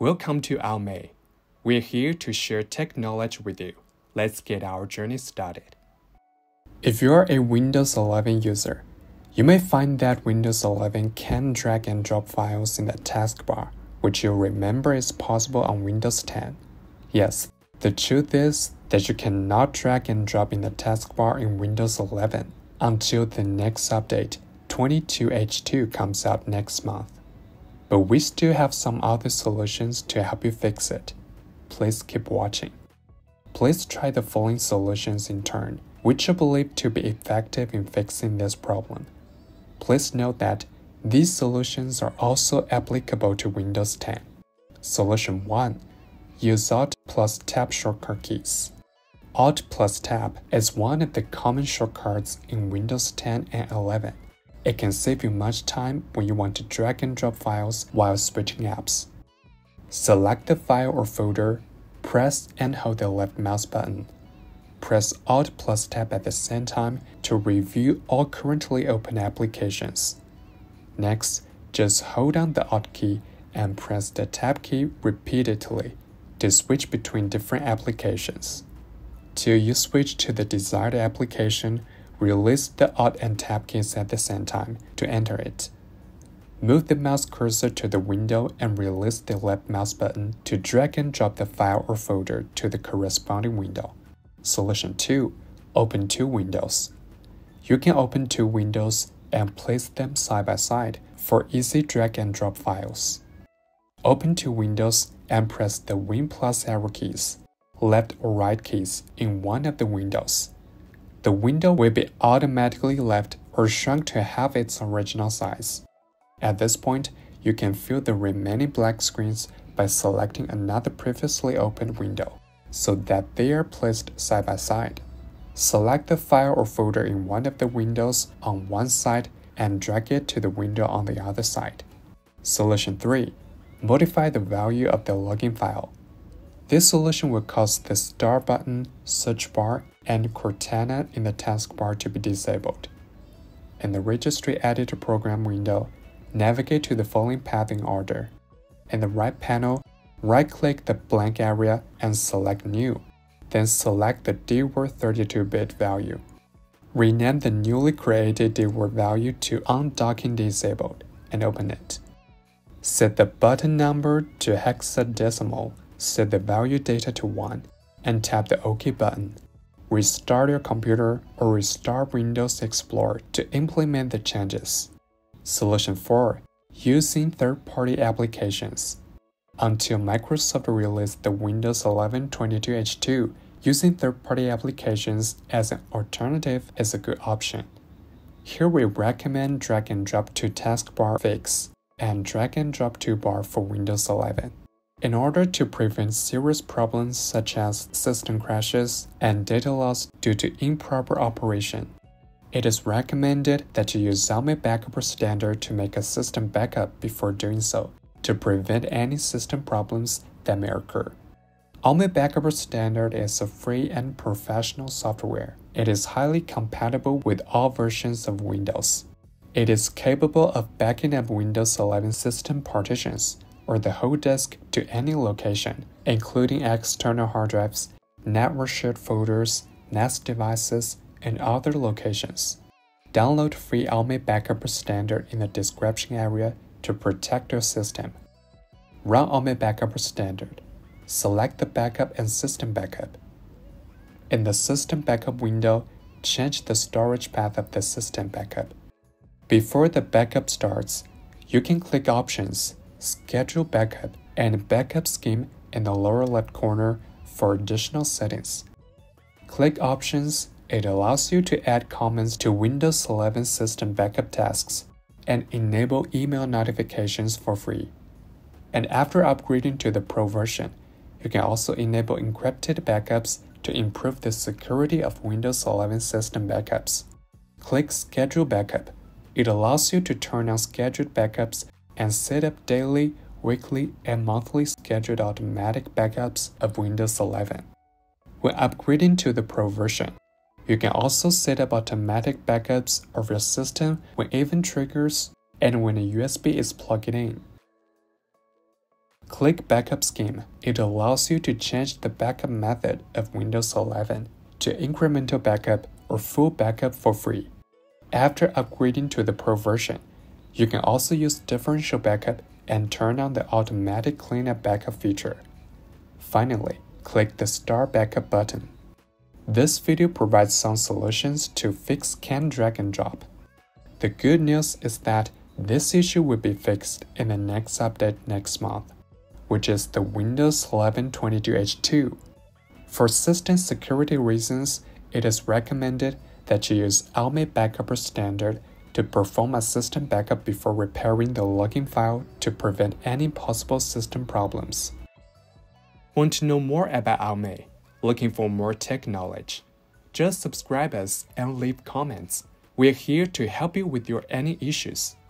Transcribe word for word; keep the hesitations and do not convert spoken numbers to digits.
Welcome to Almay. We're here to share tech knowledge with you. Let's get our journey started. If you're a Windows eleven user, you may find that Windows eleven can drag and drop files in the taskbar, which you'll remember is possible on Windows ten. Yes, the truth is that you cannot drag and drop in the taskbar in Windows eleven until the next update, twenty-two H two, comes out next month. But we still have some other solutions to help you fix it. Please keep watching. Please try the following solutions in turn, which are believed to be effective in fixing this problem. Please note that these solutions are also applicable to Windows ten. Solution one. Use Alt plus Tab shortcut keys. Alt plus Tab is one of the common shortcuts in Windows ten and eleven. It can save you much time when you want to drag and drop files while switching apps. Select the file or folder, press and hold the left mouse button. Press Alt plus Tab at the same time to review all currently open applications. Next, just hold down the Alt key and press the Tab key repeatedly to switch between different applications. Till you switch to the desired application, release the Alt and Tab keys at the same time to enter it. Move the mouse cursor to the window and release the left mouse button to drag and drop the file or folder to the corresponding window. Solution two. Open two windows. You can open two windows and place them side by side for easy drag and drop files. Open two windows and press the Win plus arrow keys, left or right keys in one of the windows. The window will be automatically left or shrunk to half its original size. At this point, you can fill the remaining black screens by selecting another previously opened window, so that they are placed side by side. Select the file or folder in one of the windows on one side and drag it to the window on the other side. Solution three. Modify the value of the login file. This solution will cause the Start button, Search bar, and Cortana in the taskbar to be disabled. In the Registry Editor program window, navigate to the following path in order. In the right panel, right-click the blank area and select New. Then select the D word thirty-two bit value. Rename the newly created D word value to Undocking Disabled and open it. Set the button number to hexadecimal, set the value data to one, and tap the OK button. Restart your computer or restart Windows Explorer to implement the changes. Solution four. Using third-party applications. Until Microsoft released the Windows eleven twenty-two H two, using third-party applications as an alternative is a good option. Here we recommend drag and drop to taskbar fix and drag and drop toolbar for Windows eleven. In order to prevent serious problems such as system crashes and data loss due to improper operation, it is recommended that you use Almay Backup Standard to make a system backup before doing so, to prevent any system problems that may occur. Almay Backup Standard is a free and professional software. It is highly compatible with all versions of Windows. It is capable of backing up Windows eleven system partitions or the whole disk to any location, including external hard drives, network shared folders, N A S devices, and other locations. Download free Almay Backup Standard in the description area to protect your system. Run Almay Backup Standard. Select the backup and system backup. In the System Backup window, change the storage path of the system backup. Before the backup starts, you can click Options, Schedule Backup, and Backup Scheme in the lower left corner for additional settings. Click Options. It allows you to add comments to Windows eleven system backup tasks and enable email notifications for free. And after upgrading to the Pro version, you can also enable encrypted backups to improve the security of Windows eleven system backups. Click Schedule Backup. It allows you to turn on scheduled backups and set up daily, weekly, and monthly scheduled automatic backups of Windows eleven. When upgrading to the Pro version, you can also set up automatic backups of your system when event triggers and when a U S B is plugged in. Click Backup Scheme. It allows you to change the backup method of Windows eleven to incremental backup or full backup for free. After upgrading to the Pro version, you can also use differential backup and turn on the automatic cleanup backup feature. Finally, click the Start Backup button. This video provides some solutions to fix CAN drag and drop. The good news is that this issue will be fixed in the next update next month, which is the Windows eleven twenty-two H two. For system security reasons, it is recommended that you use Alme Backuper Standard to perform a system backup before repairing the login file to prevent any possible system problems. Want to know more about Alme? Looking for more tech knowledge? Just subscribe us and leave comments. We're here to help you with your any issues.